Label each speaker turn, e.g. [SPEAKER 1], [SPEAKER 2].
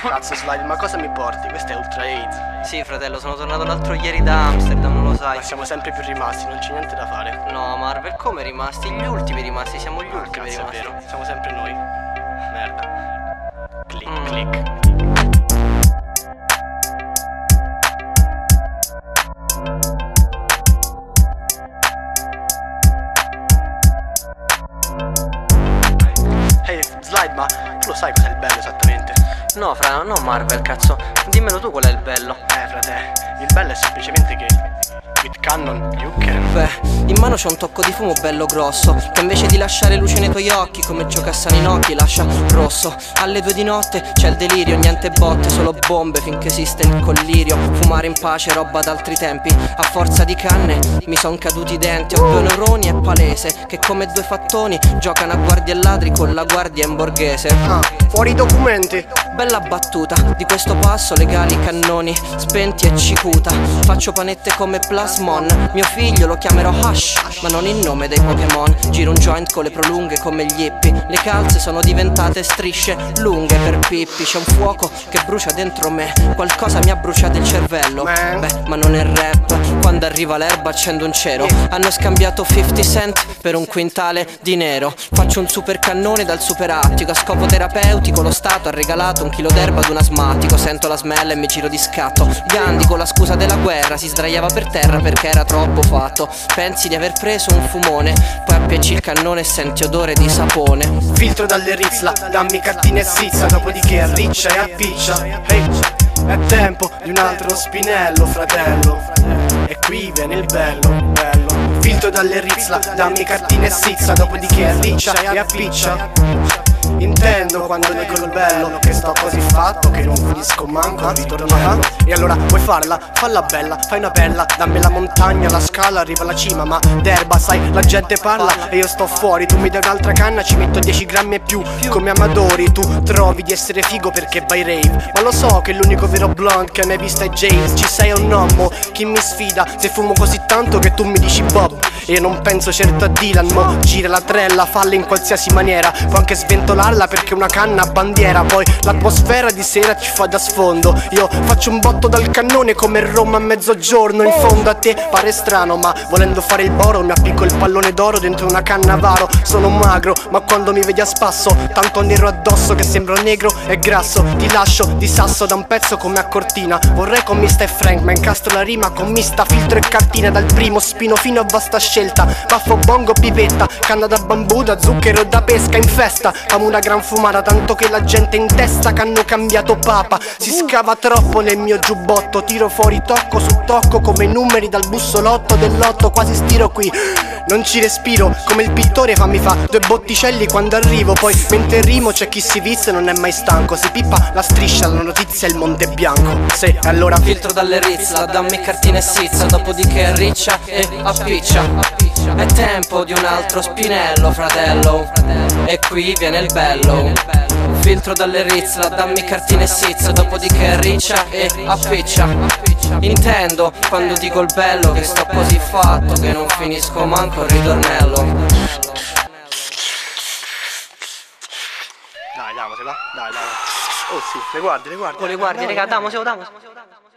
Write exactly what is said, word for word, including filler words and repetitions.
[SPEAKER 1] Cazzo Slide, ma cosa mi porti? Questa è Ultra AIDS.
[SPEAKER 2] Sì fratello, sono tornato l'altro ieri da Amsterdam, non lo sai.
[SPEAKER 1] Ma siamo sempre più rimasti, non c'è niente da fare.
[SPEAKER 2] No Marvel, come rimasti? Gli ultimi rimasti, siamo gli
[SPEAKER 1] Ah,
[SPEAKER 2] ultimi
[SPEAKER 1] cazzo,
[SPEAKER 2] rimasti.
[SPEAKER 1] è vero, siamo sempre noi. Merda. Click,
[SPEAKER 2] Mm.
[SPEAKER 1] click. Ehi, hey, Slide, ma tu lo sai cos'è il bello esattamente?
[SPEAKER 2] No fra, no Marvel, cazzo. Dimmelo tu qual è il bello.
[SPEAKER 1] Eh, frate, il bello è semplicemente che with Canon you can.
[SPEAKER 2] Beh, in mano c'è un tocco di fumo bello grosso, che invece di lasciare luce nei tuoi occhi, come giocassano in occhi, lascia rosso. Alle due di notte c'è il delirio, niente botte, solo bombe finché esiste il collirio. Fumare in pace, roba d'altri tempi. A forza di canne mi son caduti i denti. Ho due neuroni, è palese che come due fattoni giocano a guardie e ladri con la guardia in borghese.
[SPEAKER 1] Ah, fuori i documenti.
[SPEAKER 2] Bella battuta, di questo passo legali cannoni spenti e cicuta. Faccio panette come Plasmon, mio figlio lo chiamerò Hush, ma non in nome dei Pokémon. Giro un joint con le prolunghe come gli hippie. Le calze sono diventate strisce lunghe per Pippi. C'è un fuoco che brucia dentro me, qualcosa mi ha bruciato il cervello. Beh, ma non è rap, quando arriva l'erba accendo un cero. Hanno scambiato cinquanta cent per un quintale di nero. Faccio un super cannone dal super attico, a scopo terapeutico lo Stato ha regalato un chilo d'erba ad un asmatico. Sento la smella e mi giro di scatto. Gandhi con la scusa della guerra si sdraiava per terra perché era troppo fatto. Pensi di aver preso un fumone, poi appiacci il cannone e senti odore di sapone.
[SPEAKER 1] Filtro dalle Rizla, dammi cartina e sizza, dopodiché arriccia e appiccia. Hey, è tempo di un altro spinello, fratello, e qui viene il bello, bello. Filtro dalle Rizla, dammi cartina e sizza, dopodiché arriccia e appiccia. Intendo quando dico il bello, che sto così fatto che non finisco manco a ritornello. E allora vuoi farla? Falla bella, fai una bella, dammi la montagna, la scala, arriva alla cima. Ma d'erba sai, la gente parla e io sto fuori. Tu mi dai un'altra canna, ci metto dieci grammi e più. Come amadori tu trovi di essere figo perché vai rave. Ma lo so che l'unico vero blonde che hai mai visto è James. Ci sei un uomo, chi mi sfida se fumo così tanto che tu mi dici Bob. E io non penso certo a Dylan, mo gira la trella, falla in qualsiasi maniera. Può anche sventolarla perché una canna a bandiera. Poi l'atmosfera di sera ci fa da sfondo. Io faccio un botto dal cannone come Roma a mezzogiorno. In fondo a te pare strano, ma volendo fare il boro mi appicco il pallone d'oro dentro una canna varo. Sono magro, ma quando mi vedi a spasso tanto nero addosso che sembro negro e grasso. Ti lascio di sasso da un pezzo come a cortina. Vorrei con Mista e Frank, ma incastro la rima con Mista, filtro e cartina. Dal primo spino fino a vasta scelta, baffo, bongo, pipetta, canna da bambù, da zucchero, da pesca in festa. Famo una gran fumata, tanto che la gente in testa che hanno cambiato papa. Si scava troppo nel mio giubbotto, tiro fuori tocco su tocco come i numeri dal bussolotto dell'otto. Quasi stiro qui, non ci respiro, come il pittore fammi fa due botticelli quando arrivo. Poi mentre rimo c'è chi si visse e non è mai stanco. Si pippa la striscia, la notizia è il Monte Bianco. Se allora
[SPEAKER 2] Filtro dalle Rizla, dammi cartina e sizza, dopodiché arriccia e appiccia. È tempo di un altro spinello, fratello, e qui viene il bello. Filtro dalle Rizla, dammi cartina e sizza, dopodiché arriccia e appiccia. Intendo quando dico il bello che sto così fatto che non finisco manco il ritornello.
[SPEAKER 1] Dai, damosela, dai, dai. Oh sì, le guardi, le guardi.
[SPEAKER 2] Oh, le guardi, raga, damoselo, damoselo, damoselo.